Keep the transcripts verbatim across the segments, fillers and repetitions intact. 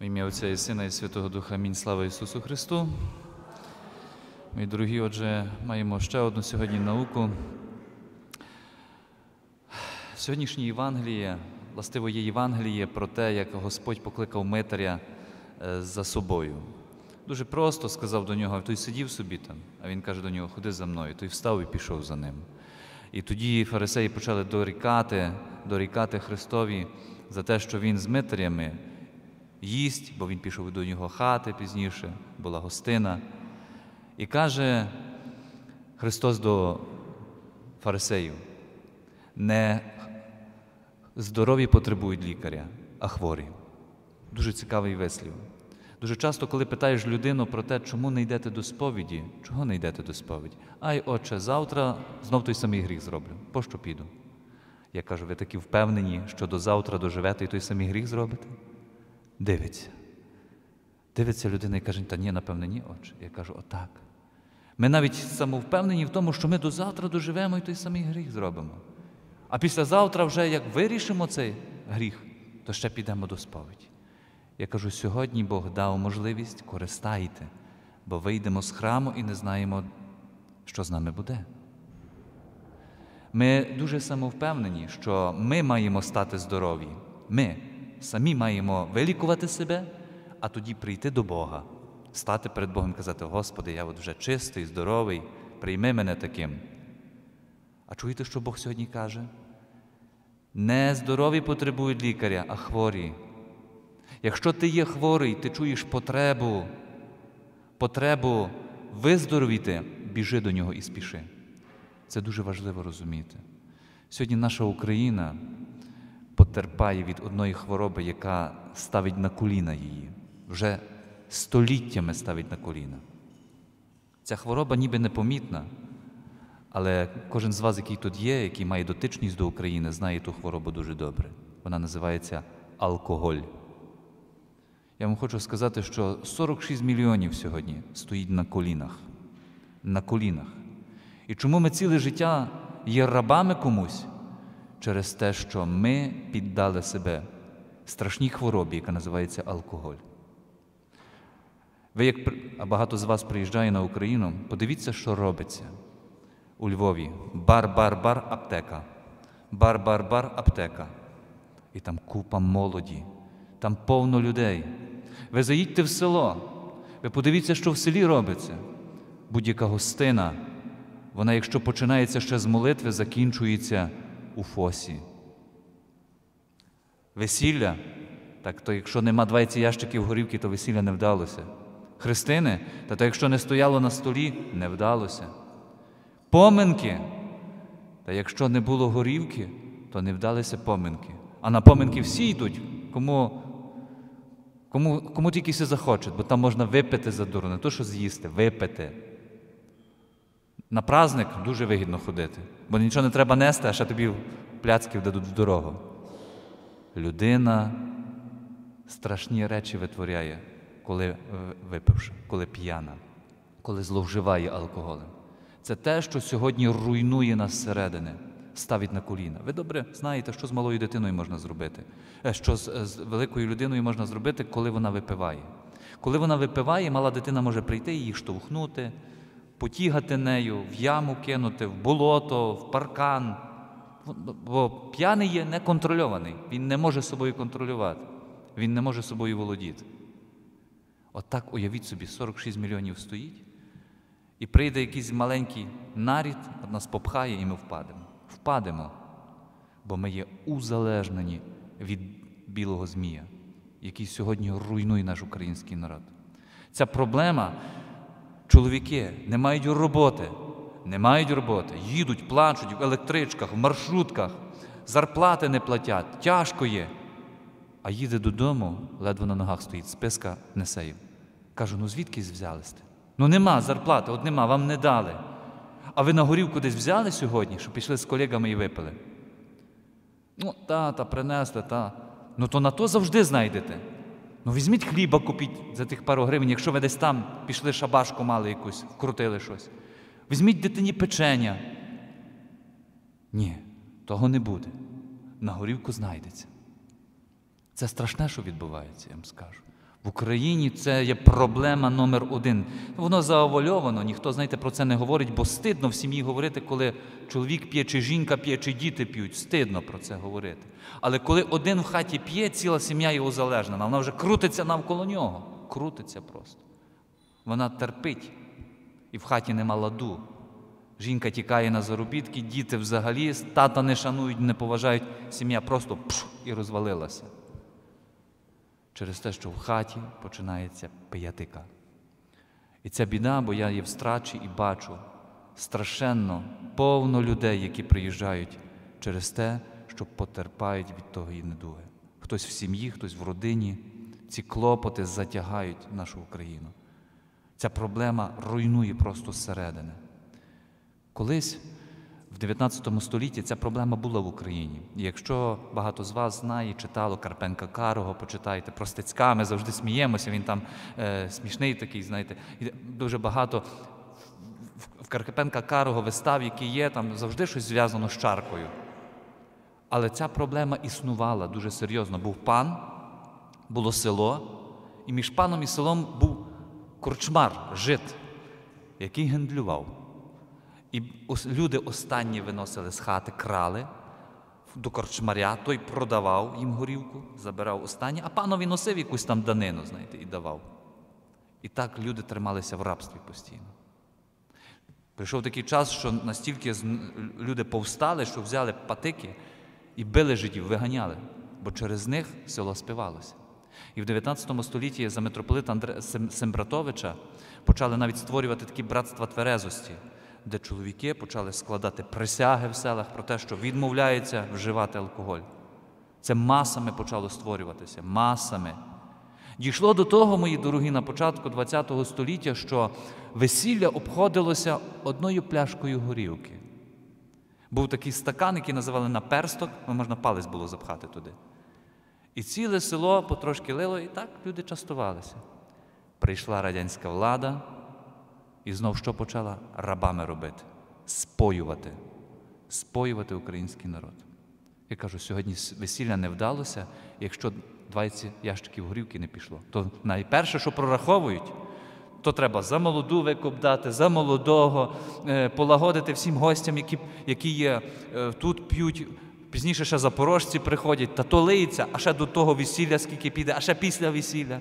В ім'я Отця і Сина і Святого Духа. Амінь. Слава Ісусу Христу. Мої дорогі, отже, маємо ще одну сьогодні науку. Сьогоднішнє Євангеліє, властиво є Євангеліє про те, як Господь покликав митаря за собою. Дуже просто сказав до нього, той сидів собі там, а він каже до нього, ходи за мною. Той встав і пішов за ним. І тоді фарисеї почали дорікати, дорікати Христові за те, що він з митарями їсть, бо він пішов до нього хати пізніше, була гостина. І каже Христос до фарисеїв, не здорові потребують лікаря, а хворі. Дуже цікавий вислів. Дуже часто, коли питаєш людину про те, чому не йдете до сповіді, чого не йдете до сповіді? Ай, отче, завтра знов той самий гріх зроблю. Пощо піду? Я кажу, ви такі впевнені, що до завтра доживете і той самий гріх зробите? Дивиться. Дивиться людина і каже, та ні, напевне, ні, отче. Я кажу, отак. Ми навіть самовпевнені в тому, що ми до завтра доживемо і той самий гріх зробимо. А післязавтра вже, як вирішимо цей гріх, то ще підемо до сповіді. Я кажу, сьогодні Бог дав можливість, користайте, бо вийдемо з храму і не знаємо, що з нами буде. Ми дуже самовпевнені, що ми маємо стати здорові. Ми самі маємо вилікувати себе, а тоді прийти до Бога, стати перед Богом і казати, Господи, я от вже чистий, здоровий, прийми мене таким. А чуєте, що Бог сьогодні каже? Не здорові потребують лікаря, а хворі. Якщо ти є хворий, ти чуєш потребу, потребу виздоровіти, біжи до нього і спіши. Це дуже важливо розуміти. Сьогодні наша Україна потерпає від одної хвороби, яка ставить на коліна її. Вже століттями ставить на коліна. Ця хвороба ніби непомітна, але кожен з вас, який тут є, який має дотичність до України, знає ту хворобу дуже добре. Вона називається алкоголь. Я вам хочу сказати, що сорок шість мільйонів сьогодні стоїть на колінах. На колінах. І чому ми ціле життя є рабами комусь? Через те, що ми піддали себе страшній хворобі, яка називається алкоголь. Ви, як, а багато з вас приїжджає на Україну, подивіться, що робиться. У Львові бар-бар-бар аптека. Бар-бар-бар аптека. І там купа молоді. Там повно людей. Ви заїдьте в село, ви подивіться, що в селі робиться. Будь-яка гостина, вона, якщо починається ще з молитви, закінчується у фосі. Весілля, так то якщо нема двадцять ящиків горівки, то весілля не вдалося. Хрестини, та то якщо не стояло на столі, не вдалося. Поминки, та якщо не було горівки, то не вдалися поминки. А на поминки всі йдуть, кому, кому, кому тільки все захочуть, бо там можна випити задурно, не то, що з'їсти, випити. На праздник дуже вигідно ходити, бо нічого не треба нести, а ще тобі пляцків дадуть в дорогу. Людина страшні речі витворяє, коли випивши, коли п'яна, коли зловживає алкоголем. Це те, що сьогодні руйнує нас зсередини, ставить на коліна. Ви добре знаєте, що з малою дитиною можна зробити, що з, з великою людиною можна зробити, коли вона випиває. Коли вона випиває, мала дитина може прийти і її штовхнути, потягати нею, в яму кинути, в болото, в паркан. Бо п'яний є неконтрольований, він не може собою контролювати, він не може собою володіти. Отак, уявіть собі, сорок шість мільйонів стоїть, і прийде якийсь маленький нарід, нас попхає, і ми впадемо. Впадемо, бо ми є узалежнені від білого змія, який сьогодні руйнує наш український народ. Ця проблема, чоловіки не мають роботи, не мають роботи, їдуть, плачуть в електричках, в маршрутках, зарплати не платять, тяжко є. А їде додому, ледве на ногах стоїть, списка несе їм. Кажу, ну звідкись взяли сте? Ну нема зарплати, от нема, вам не дали. А ви на горівку десь взяли сьогодні, що пішли з колегами і випили? Ну, та, та, принесли, та. Ну то на то завжди знайдете. Ну візьміть хліба, купіть за тих пару гривень, якщо ви десь там пішли шабашку мали якусь, вкрутили щось. Візьміть дитині печення. Ні, того не буде. На горівку знайдеться. Це страшне, що відбувається, я вам скажу. В Україні це є проблема номер один. Воно заовольовано, ніхто, знаєте, про це не говорить, бо стидно в сім'ї говорити, коли чоловік п'є, чи жінка п'є, чи діти п'ють. Стидно про це говорити. Але коли один в хаті п'є, ціла сім'я його залежна. Вона вже крутиться навколо нього. Крутиться просто. Вона терпить. І в хаті нема ладу. Жінка тікає на заробітки, діти взагалі тата не шанують, не поважають. Сім'я просто пш, і розвалилася. Через те, що в хаті починається пиятика. І ця біда, бо я є в Страчі і бачу страшенно повно людей, які приїжджають через те, що потерпають від того недуги. Хтось в сім'ї, хтось в родині. Ці клопоти затягають нашу Україну. Ця проблема руйнує просто зсередини. Колись, в дев'ятнадцятому столітті, ця проблема була в Україні. І якщо багато з вас знає, читало Карпенка Карого, почитайте про Стецька, ми завжди сміємося, він там е, смішний такий, знаєте. І дуже багато в Карпенка Карого вистав, які є, там завжди щось зв'язано з чаркою. Але ця проблема існувала дуже серйозно. Був пан, було село, і між паном і селом був корчмар, жид, який гендлював. І люди останні виносили з хати, крали до корчмаря, той продавав їм горілку, забирав останні, а панові носив якусь там данину, знаєте, і давав. І так люди трималися в рабстві постійно. Прийшов такий час, що настільки люди повстали, що взяли патики і били жидів, виганяли, бо через них село співалося. І в дев'ятнадцятому столітті за митрополита Андре... Сембратовича почали навіть створювати такі братства тверезості, де чоловіки почали складати присяги в селах про те, що відмовляються вживати алкоголь. Це масами почало створюватися, масами. Дійшло до того, мої дорогі, на початку ХХ століття, що весілля обходилося одною пляшкою горілки. Був такий стакан, який називали наперсток, можна палець було запхати туди. І ціле село потрошки лило, і так люди частувалися. Прийшла радянська влада, і знов що почала? Рабами робити. Споювати. Споювати український народ. Я кажу, сьогодні весілля не вдалося, якщо двадцять ящиків горілки не пішло. То найперше, що прораховують, то треба за молоду викуп дати, за молодого, е, полагодити всім гостям, які, які є е, тут, п'ють. Пізніше ще запорожці приходять, та то лиється, а ще до того весілля скільки піде, а ще після весілля.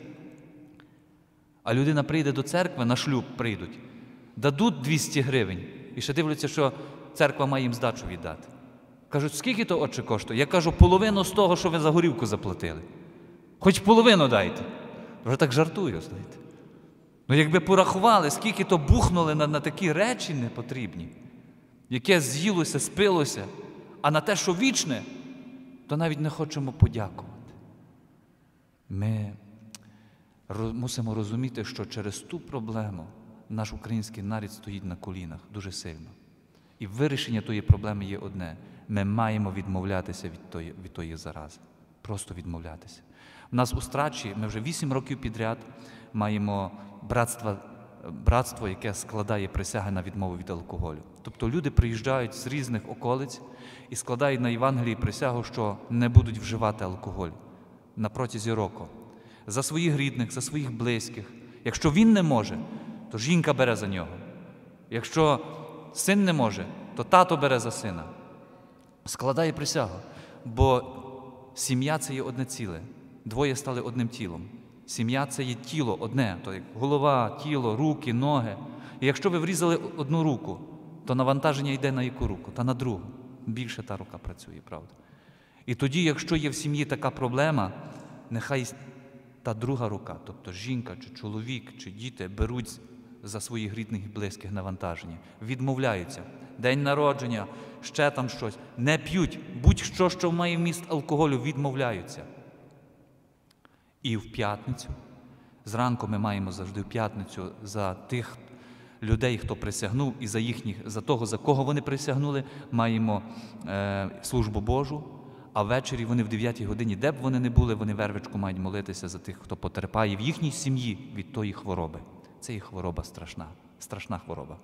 А людина прийде до церкви, на шлюб прийдуть, дадуть двісті гривень, і ще дивляться, що церква має їм здачу віддати. Кажуть, скільки то, отче, коштує? Я кажу, половину з того, що ви за горілку заплатили. Хоч половину дайте. Вже так жартую, знаєте. Ну, якби порахували, скільки то бухнули на, на такі речі непотрібні, яке з'їлося, спилося, а на те, що вічне, то навіть не хочемо подякувати. Ми мусимо розуміти, що через ту проблему наш український народ стоїть на колінах дуже сильно. І вирішення тої проблеми є одне. Ми маємо відмовлятися від тої, від тої зарази. Просто відмовлятися. У нас у Страчі ми вже вісім років підряд маємо братство, братство, яке складає присяги на відмову від алкоголю. Тобто люди приїжджають з різних околиць і складають на Євангелії присягу, що не будуть вживати алкоголь на протязі року. За своїх рідних, за своїх близьких. Якщо він не може, то жінка бере за нього. Якщо син не може, то тато бере за сина. Складає присягу. Бо сім'я – це є одне ціле. Двоє стали одним тілом. Сім'я – це є тіло одне. То як голова, тіло, руки, ноги. І якщо ви врізали одну руку, то навантаження йде на яку руку? Та на другу. Більше та рука працює, правда. І тоді, якщо є в сім'ї така проблема, нехай та друга рука, тобто жінка, чи чоловік, чи діти беруть за своїх рідних і близьких навантаження, відмовляються. День народження, ще там щось. Не п'ють. Будь-що, що має вміст алкоголю, відмовляються. І в п'ятницю, зранку ми маємо завжди в п'ятницю за тих людей, хто присягнув, і за їхніх, за того, за кого вони присягнули, маємо е, службу Божу, а ввечері вони в дев'ятій годині, де б вони не були, вони вервичку мають молитися за тих, хто потерпає в їхній сім'ї від тої хвороби. Це є хвороба страшна, страшна хвороба.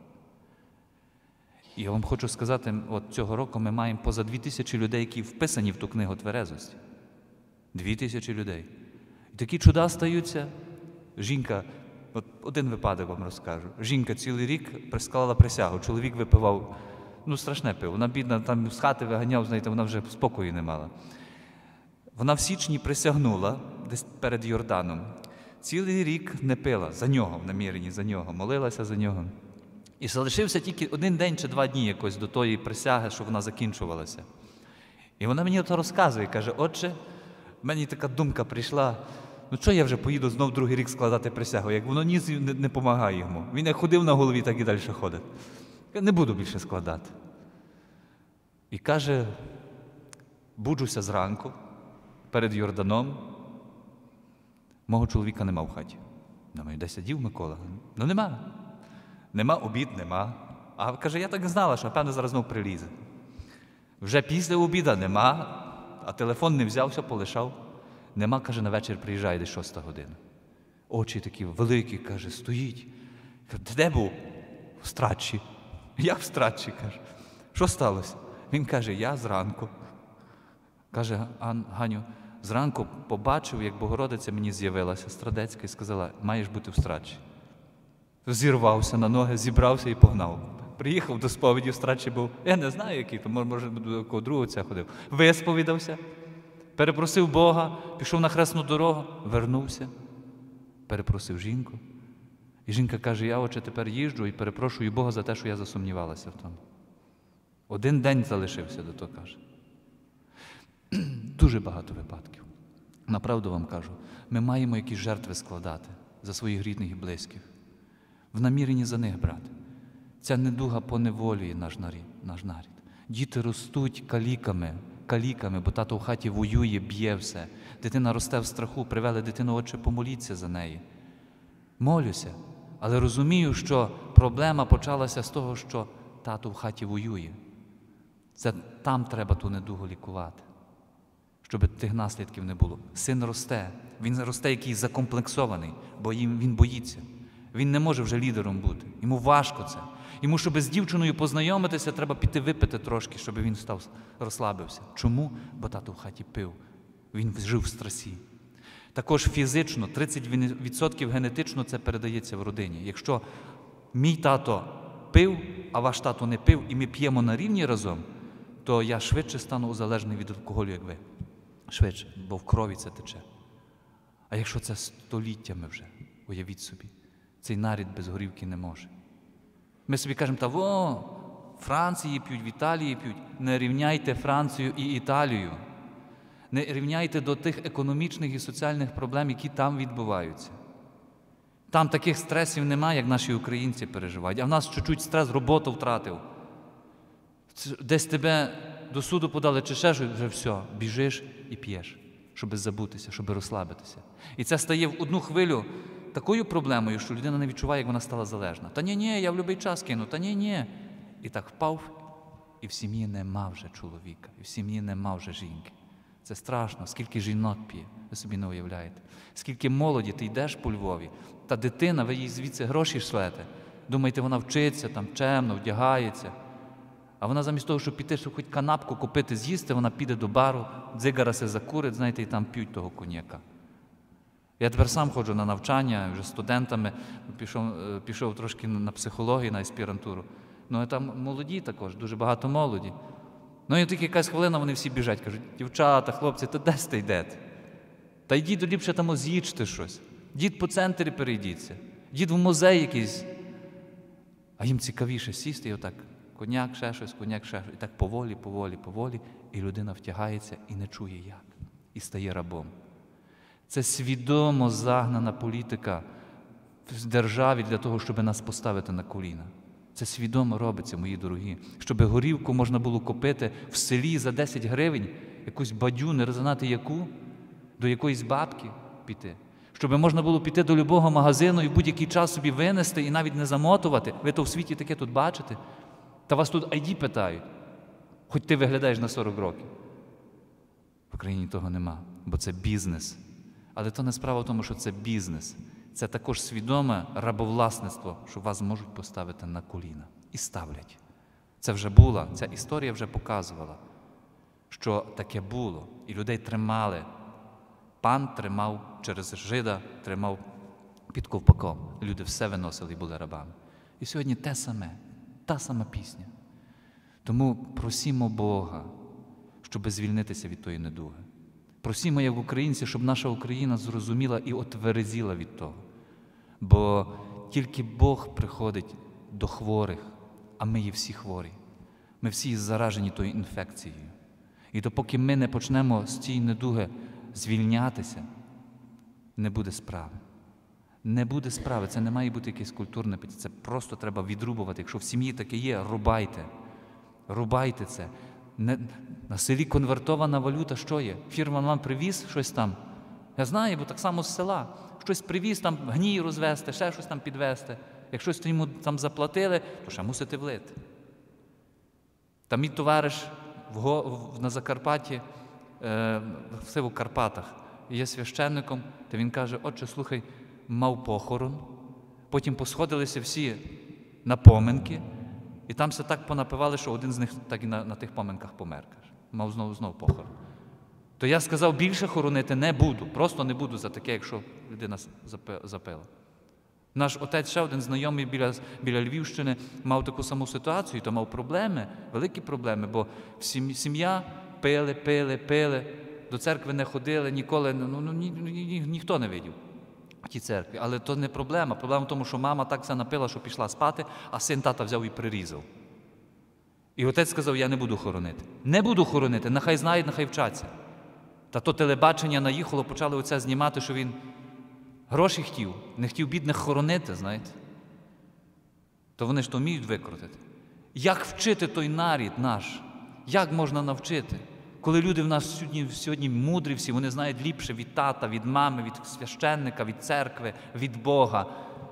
І я вам хочу сказати, от цього року ми маємо поза дві тисячі людей, які вписані в ту книгу тверезості. Дві тисячі людей. І такі чуда стаються, Жінка, от один випадок вам розкажу. Жінка цілий рік склала присягу, чоловік випивав, ну страшне пиво, вона бідна, там з хати виганяв, знаєте, вона вже спокою не мала. Вона в січні присягнула, десь перед Йорданом, цілий рік не пила, за нього, в наміренні, за нього, молилася за нього. І залишився тільки один день чи два дні якось до тої присяги, що вона закінчувалася. І вона мені то розказує, каже, отче, мені така думка прийшла, ну що я вже поїду знов другий рік складати присягу, як воно ні не допомагає йому. Він як ходив на голові, так і далі ходить. Я не буду більше складати. І каже, буджуся зранку, перед Йорданом, мого чоловіка нема в хаті. Думаю, де сидів Микола? Ну нема. Нема, обід нема. А каже, я так знала, що певно зараз знов прилізе. Вже після обіда нема, а телефон не взявся, полишав. Нема, каже, на вечір приїжджає десь шоста година. Очі такі великі, каже, стоїть. Каже, де був? В Стратчі. Я в Стратчі, каже. Що сталося? Він каже, я зранку. Каже, Ганю, зранку побачив, як Богородиця мені з'явилася, Страдецька, і сказала, маєш бути в Стратчі. Зірвався на ноги, зібрався і погнав. Приїхав до сповіді, в Стратчі був, я не знаю, який, то може до якого другого ця ходив. Висповідався, перепросив Бога, пішов на хресну дорогу, вернувся, перепросив жінку. І жінка каже, я, отче, тепер їжджу і перепрошую Бога за те, що я засумнівалася в тому. Один день залишився до того, каже. Дуже багато випадків. Направду вам кажу, ми маємо якісь жертви складати за своїх рідних і близьких. В наміренні за них брати. Ця недуга поневолює наш нарід. Наш нарід. Діти ростуть каліками, каліками, бо тато в хаті воює, б'є все. Дитина росте в страху, привели дитину, отче, помоліться за неї. Молюся, але розумію, що проблема почалася з того, що тато в хаті воює. Це там треба ту недугу лікувати, щоб тих наслідків не було. Син росте, він росте якийсь закомплексований, бо він боїться. Він не може вже лідером бути. Йому важко це. Йому, щоб з дівчиною познайомитися, треба піти випити трошки, щоб він став, розслабився. Чому? Бо тато в хаті пив. Він жив в стресі. Також фізично, тридцять відсотків генетично це передається в родині. Якщо мій тато пив, а ваш тато не пив, і ми п'ємо на рівні разом, то я швидше стану залежний від алкоголю, як ви. Швидше, бо в крові це тече. А якщо це століттями вже, уявіть собі, цей нарід без горівки не може. Ми собі кажемо, та во, в Франції п'ють, в Італії п'ють. Не рівняйте Францію і Італію. Не рівняйте до тих економічних і соціальних проблем, які там відбуваються. Там таких стресів немає, як наші українці переживають. А в нас чуть-чуть стрес, роботу втратив. Десь тебе до суду подали, чи ще щось, вже все, біжиш і п'єш, щоб забутися, щоб розслабитися. І це стає в одну хвилю такою проблемою, що людина не відчуває, як вона стала залежна. Та ні-ні, я в будь-який час кину, та ні-ні. І так впав, і в сім'ї нема вже чоловіка, і в сім'ї нема вже жінки. Це страшно, скільки жінок п'є, ви собі не уявляєте. Скільки молоді, ти йдеш по Львові, та дитина, ви їй звідси гроші шлете. Думаєте, вона вчиться, там чемно, вдягається. А вона замість того, щоб піти, щоб хоч канапку купити, з'їсти, вона піде до бару, дзигара се закурить, знаєте, і там п'ють того коньяка. Я тепер сам ходжу на навчання, вже з студентами, пішов, пішов трошки на психологію, на аспірантуру. Ну, і там молоді також, дуже багато молоді. Ну, і тільки якась хвилина, вони всі біжать, кажуть, дівчата, хлопці, та де сте йдете? Та йдіть ліпше там з'їжте щось. Дід по центрі перейдіться. Дід в музей якийсь. А їм цікавіше сісти і отак, коняк, ще щось, коняк, ще щось. І так поволі, поволі, поволі, і людина втягається і не чує як. І стає рабом. Це свідомо загнана політика в державі для того, щоб нас поставити на коліна. Це свідомо робиться, мої дорогі. Щоб горівку можна було купити в селі за десять гривень, якусь бадю, не знати яку, до якоїсь бабки піти. Щоб можна було піти до любого магазину і в будь-який час собі винести і навіть не замотувати. Ви то в світі таке тут бачите? Та вас тут ай ді питають, хоч ти виглядаєш на сорок років. В Україні того нема, бо це бізнес. Але то не справа в тому, що це бізнес. Це також свідоме рабовласництво, що вас можуть поставити на коліна. І ставлять. Це вже було, ця історія вже показувала, що таке було. І людей тримали. Пан тримав через жида, тримав під ковпаком. Люди все виносили і були рабами. І сьогодні те саме, та сама пісня. Тому просімо Бога, щоб звільнитися від тої недуги. Просімо, як українці, щоб наша Україна зрозуміла і отверезіла від того. Бо тільки Бог приходить до хворих, а ми є всі хворі. Ми всі заражені тою інфекцією. І допоки ми не почнемо з цієї недуги звільнятися, не буде справи. Не буде справи. Це не має бути якесь культурне питання. Це просто треба відрубувати. Якщо в сім'ї таке є, рубайте. Рубайте це. Не, на селі конвертована валюта що є? Фірма вам привіз щось там. Я знаю, бо так само з села. Щось привіз, там гній розвести, ще щось там підвести. Як щось йому там заплатили, то ще мусите влити. Та мій товариш в, в, на Закарпатті, е, все в Карпатах, є священником, то він каже: отче, слухай, мав похорон, потім посходилися всі на поминки, і там все так понапивали, що один з них так і на, на тих поминках помер. Каже. Мав знову-знову похорон. То я сказав, більше хоронити не буду, просто не буду за таке, якщо людина запила. Наш отець, ще один знайомий біля, біля Львівщини, мав таку саму ситуацію, то мав проблеми, великі проблеми, бо сім'я пили, пили, пили, до церкви не ходили, ніколи, ну, ну ні, ні, ніхто не видів в тій церкві. Але то не проблема. Проблема в тому, що мама так все напила, що пішла спати, а син тата взяв і прирізав. І отець сказав, я не буду хоронити. Не буду хоронити, нехай знають, нехай вчаться. Та то телебачення наїхало, почали оце знімати, що він гроші хотів, не хотів бідних хоронити, знаєте. То вони ж то вміють викрутити. Як вчити той нарід наш? Як можна навчити? Коли люди в нас сьогодні, сьогодні мудрі всі, вони знають ліпше від тата, від мами, від священника, від церкви, від Бога.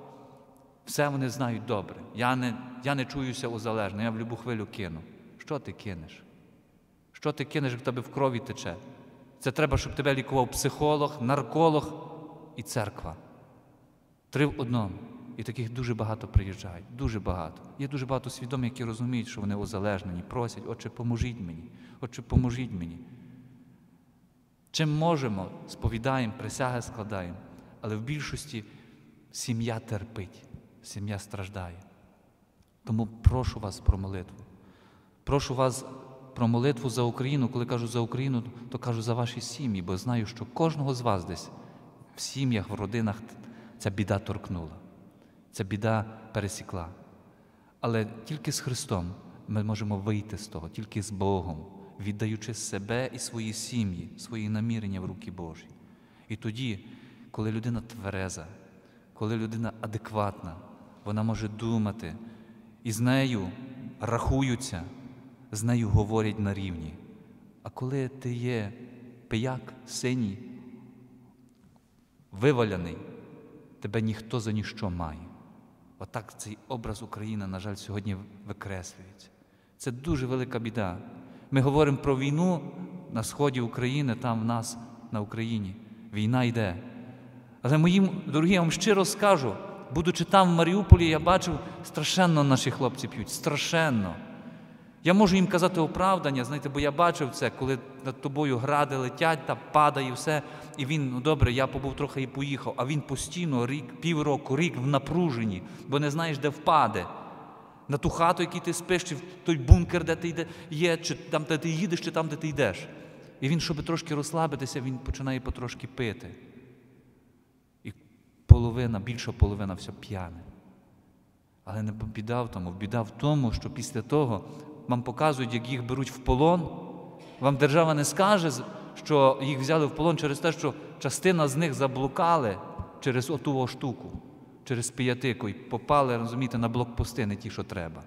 Все вони знають добре. Я не, я не чуюся узалежно, я в любу хвилю кину. Що ти кинеш? Що ти кинеш, як в тебе в крові тече? Це треба, щоб тебе лікував психолог, нарколог і церква. Три в одному. І таких дуже багато приїжджають. Дуже багато. Є дуже багато свідомих, які розуміють, що вони узалежнені, просять, отче, поможіть мені, отче, поможіть мені. Чим можемо, сповідаємо, присяги складаємо. Але в більшості сім'я терпить, сім'я страждає. Тому прошу вас про молитву. Прошу вас про молитву за Україну. Коли кажу за Україну, то кажу за ваші сім'ї, бо знаю, що кожного з вас десь в сім'ях, в родинах ця біда торкнула. Ця біда пересікла. Але тільки з Христом ми можемо вийти з того, тільки з Богом, віддаючи себе і свої сім'ї, свої намірення в руки Божі. І тоді, коли людина твереза, коли людина адекватна, вона може думати, і з нею рахуються, з нею говорять на рівні. А коли ти є пияк, синій, виваляний, тебе ніхто за ніщо має. Отак цей образ України, на жаль, сьогодні викреслюється. Це дуже велика біда. Ми говоримо про війну на сході України, там в нас, на Україні. Війна йде. Але моїм, дорогі, я вам щиро скажу, будучи там в Маріуполі, я бачив, страшенно наші хлопці п'ють, страшенно. Я можу їм казати оправдання, знаєте, бо я бачив це, коли над тобою гради летять, та падає все, і він, ну добре, я побув трохи і поїхав, а він постійно рік, півроку, рік в напруженні, бо не знаєш, де впаде. На ту хату, якій ти спиш, чи в той бункер, де ти є, чи там, де ти їдеш, чи там, де ти йдеш. І він, щоб трошки розслабитися, він починає потрошки пити. І половина, більша половина все п'яне. Але не біда в тому, біда в тому, що після того вам показують, як їх беруть в полон. Вам держава не скаже, що їх взяли в полон через те, що частина з них заблукали через оту штуку, через пиятику, і попали, розумієте, на блокпости, не ті, що треба.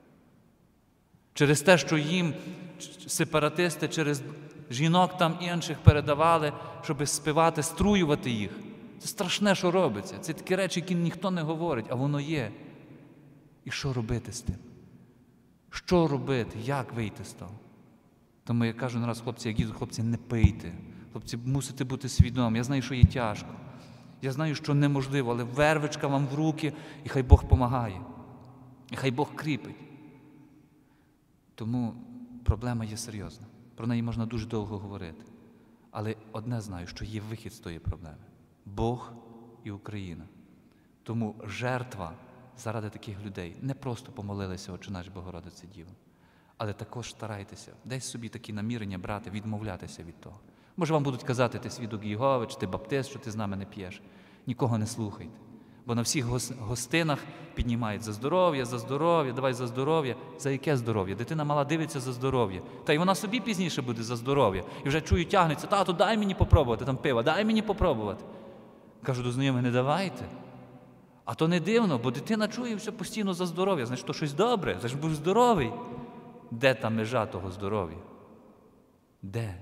Через те, що їм сепаратисти через жінок там інших передавали, щоб співати, струювати їх. Це страшне, що робиться. Це такі речі, які ніхто не говорить, а воно є. І що робити з тим? Що робити? Як вийти з того? Тому я кажу нараз, хлопці, як їду, хлопці, не пийте. Хлопці, мусите бути свідомі. Я знаю, що є тяжко. Я знаю, що неможливо, але вервичка вам в руки, і хай Бог помагає. І хай Бог кріпить. Тому проблема є серйозна. Про неї можна дуже довго говорити. Але одне знаю, що є вихід з тої проблеми. Бог і Україна. Тому жертва заради таких людей. Не просто помолилися, Отче наш, Богородице Діво, але також старайтеся десь собі такі намірення брати, відмовлятися від того. Може, вам будуть казати, ти свідок Єгови, чи ти баптист, що ти з нами не п'єш. Нікого не слухайте. Бо на всіх гостинах піднімають за здоров'я, за здоров'я, давай за здоров'я. За яке здоров'я? Дитина мала дивиться за здоров'я. Та й вона собі пізніше буде за здоров'я. І вже чую, тягнеться, тату, дай мені попробувати, там пиво, дай мені попробувати. Кажу до знайомих, не давайте. А то не дивно, бо дитина чує все постійно за здоров'я. Значить, то щось добре, значить, будеш здоровий. Де та межа того здоров'я? Де?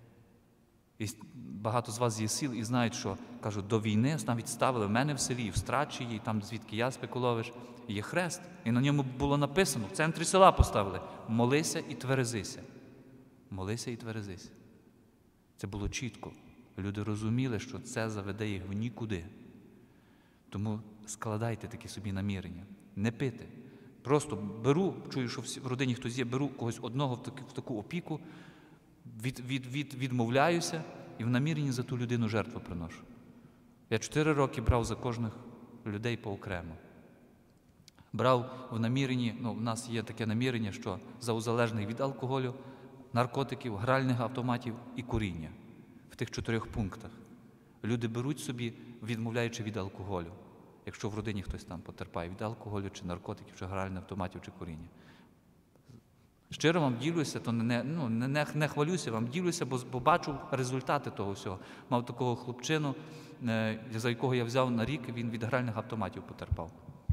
І багато з вас є сіл і знають, що, кажу, до війни навіть ставили в мене в селі, в Страчії, там, звідки я Спекулович, є хрест. І на ньому було написано, в центрі села поставили, молися і тверезися. Молися і тверезися. Це було чітко. Люди розуміли, що це заведе їх в нікуди. Тому складайте такі собі намірення. Не пити. Просто беру, чую, що в родині хтось є, беру когось одного в таку, в таку опіку, від, від, від, відмовляюся і в наміренні за ту людину жертву приношу. Я чотири роки брав за кожних людей поокремо. Брав в наміренні, ну, в нас є таке намірення, що за узалежних від алкоголю, наркотиків, гральних автоматів і куріння. В тих чотирьох пунктах. Люди беруть собі, відмовляючи від алкоголю. Якщо в родині хтось там потерпає від алкоголю, чи наркотиків, чи гральних автоматів, чи куріння. Щиро вам ділюся, то не, ну, не, не, не хвалюся, вам ділюся, бо, бо бачу результати того всього. Мав такого хлопчину, е, за якого я взяв на рік, він від гральних автоматів потерпав.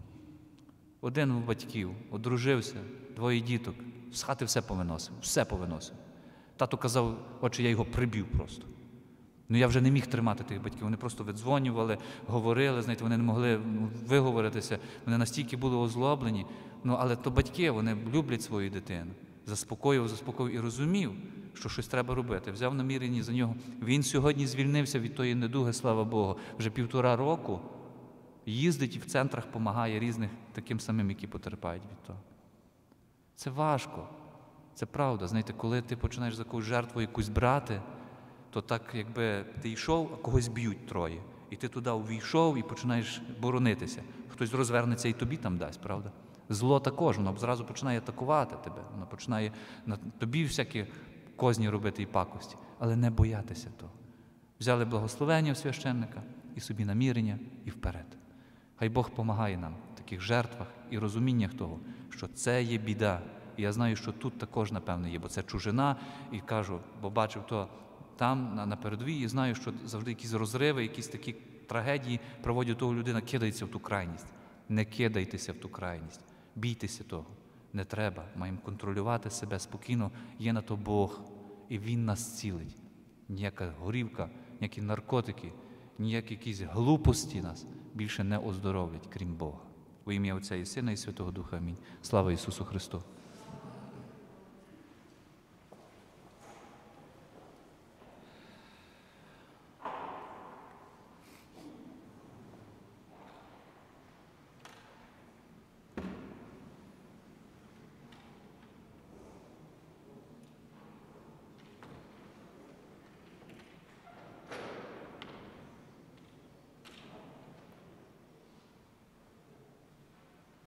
Один у батьків, одружився, двоє діток, з хати все повиносив, все повиносив. Тато казав, отче, я його приб'ю просто. Ну, я вже не міг тримати тих батьків, вони просто видзвонювали, говорили, знаєте, вони не могли виговоритися, вони настільки були озлоблені. Ну, але то батьки, вони люблять свою дитину. Заспокоював, заспокоював і розумів, що щось треба робити. Взяв намірення за нього. Він сьогодні звільнився від тої недуги, слава Богу. Вже півтора року їздить і в центрах допомагає різних таким самим, які потерпають від того. Це важко. Це правда. Знаєте, коли ти починаєш за якусь жертву якусь брати, то так, якби ти йшов, а когось б'ють троє. І ти туди увійшов і починаєш боронитися. Хтось розвернеться і тобі там дасть, правда? Зло також, воно зразу починає атакувати тебе. Воно починає на тобі всякі козні робити і пакості. Але не боятися того. Взяли благословення в священника і собі намірення, і вперед. Хай Бог допомагає нам в таких жертвах і розуміннях того, що це є біда. І я знаю, що тут також, напевно, є, бо це чужина. І кажу, бо бачив то там, на, на передовій, і знаю, що завжди якісь розриви, якісь такі трагедії проводять того, людина кидається в ту крайність. Не кидайтеся в ту крайність. Бійтеся того. Не треба. Маємо контролювати себе спокійно. Є на то Бог. І Він нас цілить. Ніяка горівка, ніякі наркотики, ніякі якісь глупості нас більше не оздоровлять, крім Бога. Во ім'я Отця і Сина і Святого Духа. Амінь. Слава Ісусу Христу!